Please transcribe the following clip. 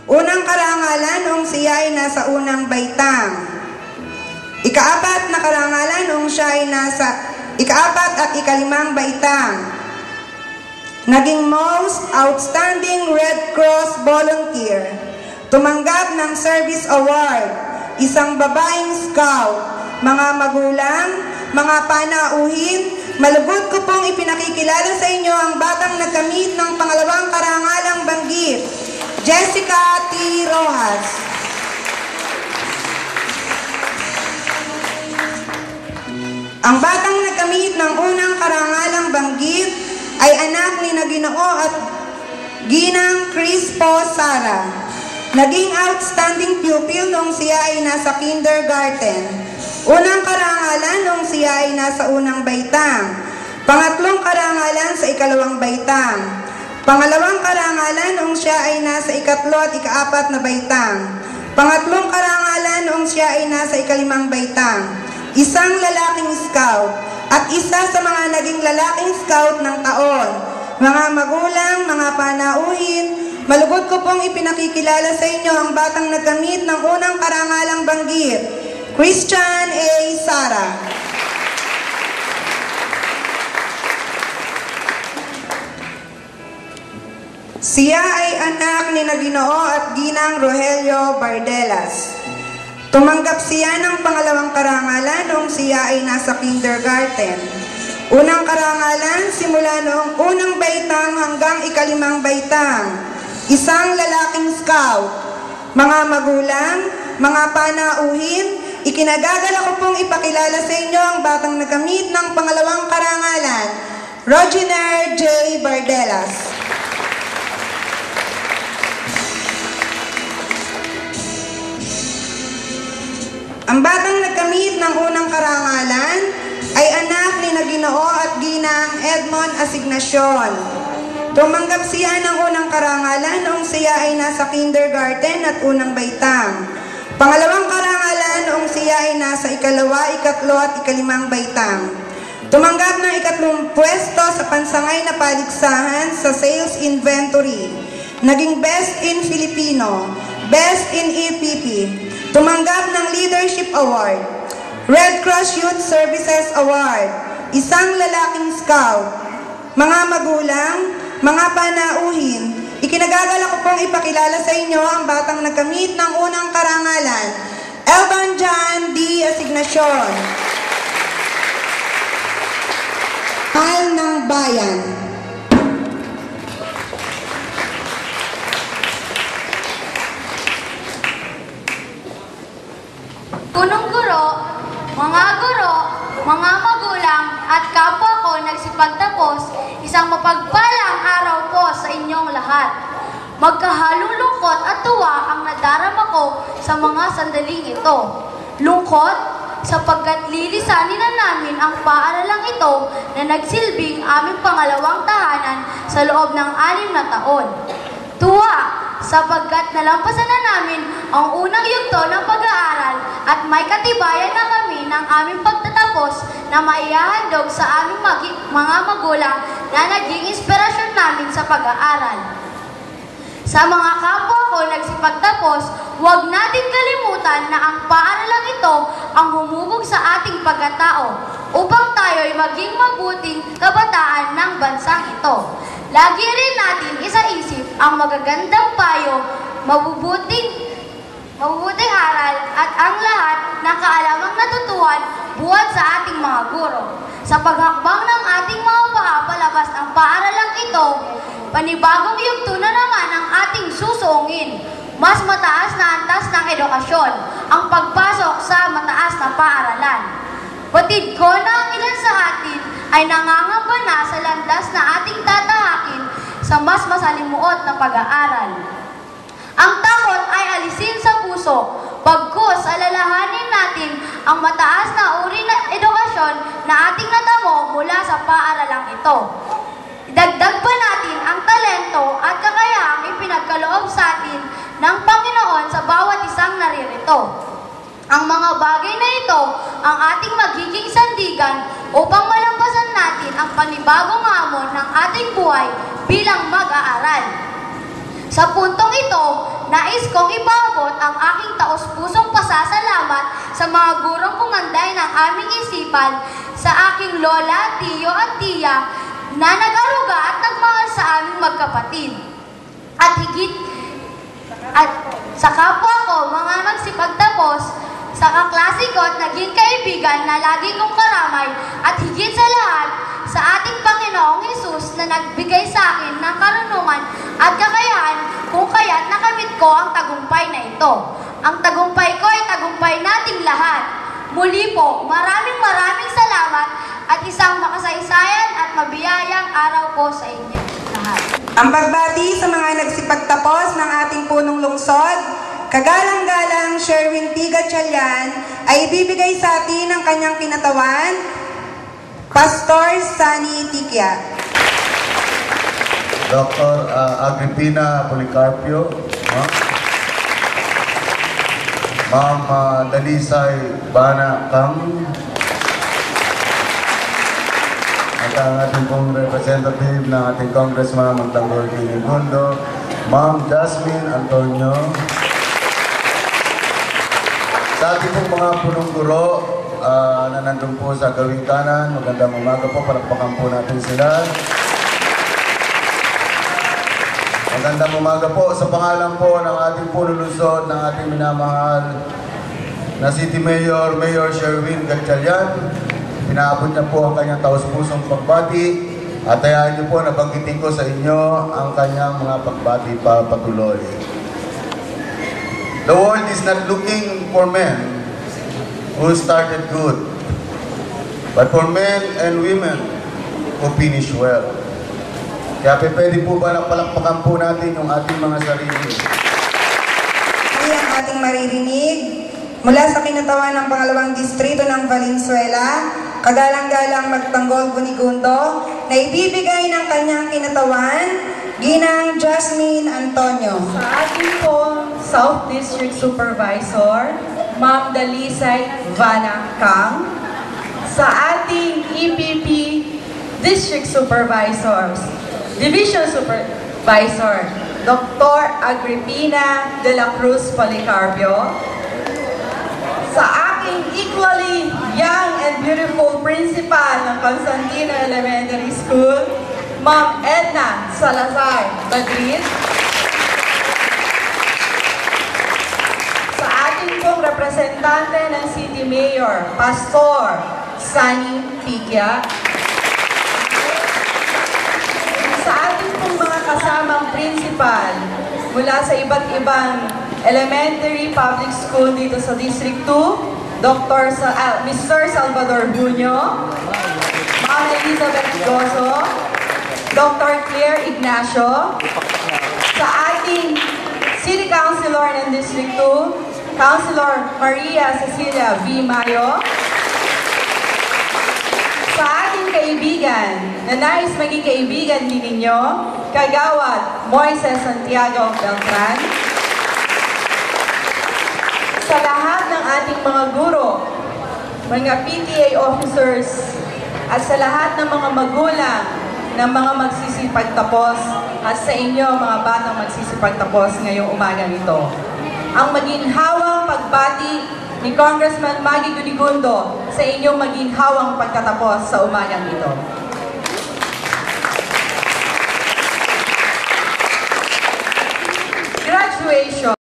Unang karangalan noong siya ay nasa unang baitang. Ikaapat na karangalan noong siya ay nasa ikaapat at ikalimang baitang. Naging Most Outstanding Red Cross Volunteer. Tumanggap ng Service Award. Isang babaeng scout. Mga magulang, mga panauhin, malugod ko pong ipinakikilala sa inyo ang batang nagkamit ng pangalawang karangalang banggit, Jessica T. Rojas. Ang batang nagkamit ng unang karangalang banggit ay anak ni Ginoo at Ginang Crispo Sara. Naging outstanding pupil nung siya ay nasa kindergarten. Unang karangalan nung siya ay nasa unang baitang. Pangatlong karangalan sa ikalawang baitang. Pangalawang karangalan nung siya ay nasa ikatlo at ikaapat na baitang. Pangatlong karangalan nung siya ay nasa ikalimang baitang. Isang lalaking scout at isa sa mga naging lalaking scout ng taon. Mga magulang, mga panauhin, malugod ko pong ipinakikilala sa inyo ang batang nagkamit ng unang karangalang banggit, Christian A. Sara. Siya ay anak ni Ginoo at Ginang Rogelio Bardelas. Tumanggap siya ng pangalawang karangalan noong siya ay nasa kindergarten. Unang karangalan simula noong unang baitang hanggang ikalimang baitang. Isang lalaking scout. Mga magulang, mga panauhin, ikinagagala ko pong ipakilala sa inyo ang batang nagamit ng pangalawang karangalan, Roginer J. Bardelas. Ang batang nagkamit ng unang karangalan ay anak ni Ginoo at Ginang Edmond Asignacion. Tumanggap siya ng unang karangalan noong siya ay nasa kindergarten at unang baitang. Pangalawang karangalan noong siya ay nasa ikalawa, ikatlo at ikalimang baitang. Tumanggap ng ikatlong pwesto sa pansangay na paligsahan sa sales inventory. Naging Best in Filipino, Best in EPP. Tumanggap ng Leadership Award, Red Cross Youth Services Award, isang lalaking scout. Mga magulang, mga panauhin, ikinagagala ko pong ipakilala sa inyo ang batang nagkamit ng unang karangalan, Elvan John D. Asignacion. Mahal ng Bayan. Punong guro, mga magulang at kapwa ko nagsipagtapos, isang mapagpalang araw po sa inyong lahat. Magkahalulungkot at tuwa ang nadarama ko sa mga sandaling ito. Lungkot sapagkat lilisanin na namin ang paaralang ito na nagsilbing aming pangalawang tahanan sa loob ng 6 na taon. Tuwa sapagkat nalampasan na namin ang unang yugto ng pag-aaral at may katibayan na kami ng aming pagtatapos na maihahandog sa aming mga magulang na naging inspirasyon namin sa pag-aaral. Sa mga kapwa ko nagsipagtapos, huwag natin kalimutan na ang paaralang ito ang humubog sa ating pagkatao upang tayo'y maging mabuting kabataan ng bansang ito. Lagi rin natin isaisip ang magagandang payo, mabubuting aral at ang lahat ng kaalamang natutuhan buhat sa ating mga guro. Sa paghakbang ng ating mga palabas ng paaralang ito, panibagong yugto na naman ang ating susuungin. Mas mataas na antas ng edukasyon, ang pagpasok sa mataas na paaralan. Batid ko na ang ilan sa atin ay nangangamba na sa landas na ating tatahakin sa mas masalimuot na pag-aaral. Ang takot ay alisin sa puso, pagkus alalahanin natin ang mataas na uri na edukasyon na ating natamo mula sa paaralang ito. Idagdag pa natin ang talento at kakayahang ipinagkaloob sa atin ng Panginoon sa bawat isang naririto. Ang mga bagay na ito ang ating magiging sandigan upang malampasan natin ang panibagong hamon ng ating buhay bilang mag-aaral. Sa puntong ito, nais Nais kong ipaabot ang aking taos-pusong pasasalamat sa mga gurong pumanday ng aming isipan, sa aking lola, tiyo at tiya na nag-aruga at nagmahal sa aming magkapatid. At higit at sa kapwa ko, mga magsipagtapos, sa kaklase ko at naging kaibigan na lagi kong karamay, at higit sa lahat, sa ating Panginoong Hesus na nagbigay sa akin ng karunungan at kakayahan kung kaya't nakamit ko ang tagumpay na ito. Ang tagumpay ko ay tagumpay nating lahat. Muli po, maraming salamat at isang makasaysayan at mabiyayang araw po sa inyo lahat. Ang pagbati sa mga nagsipagtapos ng ating punong lungsod, kagalang-galang Sherwin P. Gatchalian ay ibibigay sa atin ng kanyang kinatawan, Pastor Sunny Tikya. Dr. Agripina Policarpio, Ma'am Dalisay Bana Kang, at ang ating pong representative ng ating Congressman Montanggol Gundo, Ma'am Jasmine Antonio, sa ating pong mga punong guro na nandun po sa gawing kanan, magandang umaga po, palakpakan po natin sila. Magandang umaga po sa pangalan po ng ating punong lungsod, ng ating minamahal na City Mayor, Mayor Sherwin Gatchalian. Pinaabot niya po ang kanyang taos-pusong pagbati at hayaan niyo po na banggitin ko sa inyo ang kanyang mga pagbati pa patuloy. The world is not looking for men who started good, but for men and women who finish well. Kaya pwede po ba napalakpakan po natin yung ating mga sarili? Ay ang ating maririnig mula sa kinatawan ng pangalawang distrito ng Valenzuela, kagalang-galang Magtanggol Gunigundo, na ibibigay ng kanyang kinatawan, Ginang Jasmine Antonio. Sa ating po South District Supervisor, Ma'am Dalisay Vana Kang. Sa ating EPP District Supervisors, Division Supervisor, Dr. Agripina de la Cruz Policarpio. Sa aking equally young and beautiful principal ng Constantino Elementary School, Ma'am Edna Salazar Madrid. Sa ating pong representante ng City Mayor, Pastor Sunny Tikya. Sa ating pong mga kasamang principal mula sa iba't ibang elementary public school dito sa District 2, Mr. Salvador Bunyo, Ma'am Elizabeth Gozo, Dr. Claire Ignacio, sa ating City Councilor ng District 2, Councilor Maria Cecilia V. Mayo, sa ating kaibigan na nais maging kaibigan din ninyo, Kagawad Moises Santiago Beltran, sa lahat ng ating mga guro, mga PTA officers, at sa lahat ng mga magulang ng mga magsisipagtapos, at sa inyo mga batang magsisipagtapos ngayong umaga nito. Ang maginhawang pagbati ni Congressman Maggie Gunigundo sa inyong maginhawang pagtatapos sa umagang ito.